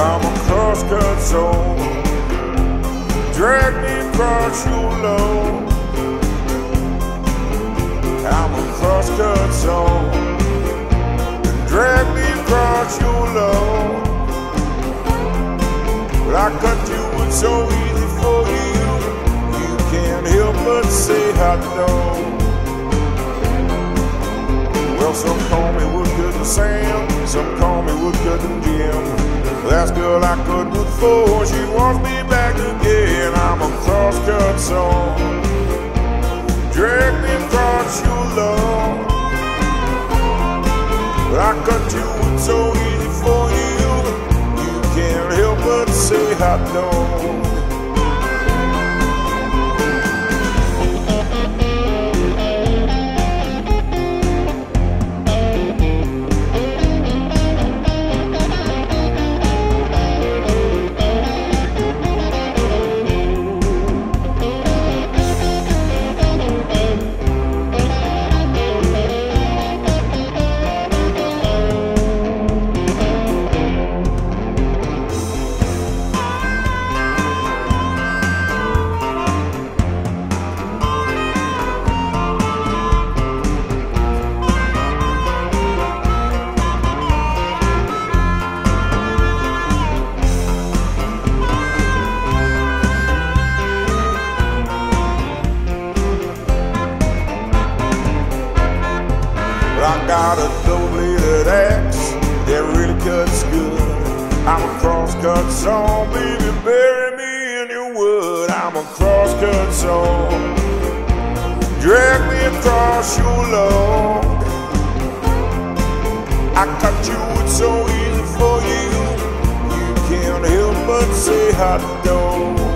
I'm a crosscut soul. Drag me across your load. I'm a crosscut soul. Drag me across your load. But I cut you wood so easy for you. You can't help but say I don't. Well, some call me Woodcut Sam, some call me Woodcut Jim. Last girl I cut wood for, she wants me back again. I'm a crosscut soul. Drag me across your love. But I cut you wood so easy for you. You can't help but say I don't. I got a double-bladed axe that really cuts good. I'm a crosscut soul, baby, bury me in your wood. I'm a crosscut soul. Drag me across your load. I cut you wood so easy for you. You can't help but say I don't.